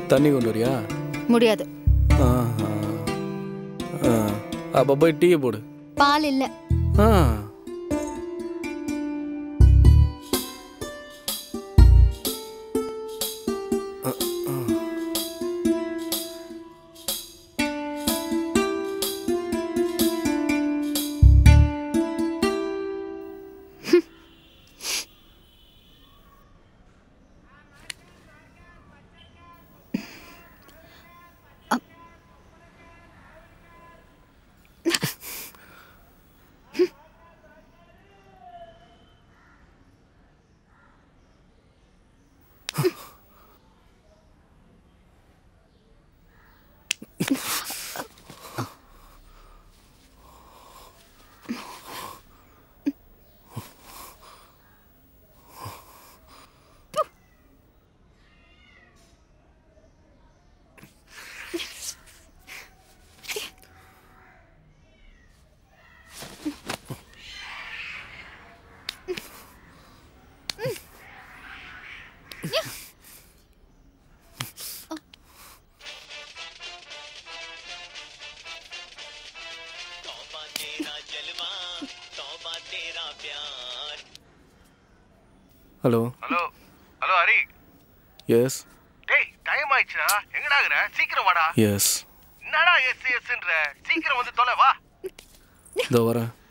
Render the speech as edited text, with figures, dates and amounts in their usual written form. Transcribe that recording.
தண்ணி கொண்டு வரியா? முடியாது. அப்போ போய் டீயை போடு. பால் இல்ல. Hello hello hello Hari. Yes. டேய் டைம் ஆயிடுச்சுடா. எங்கடா இருக்கற? சீக்கிரம் வாடா. எஸ். என்னடா எஸ்ன்ற? சீக்கிரம் வந்து தொலை வா. இதோ வரேன்.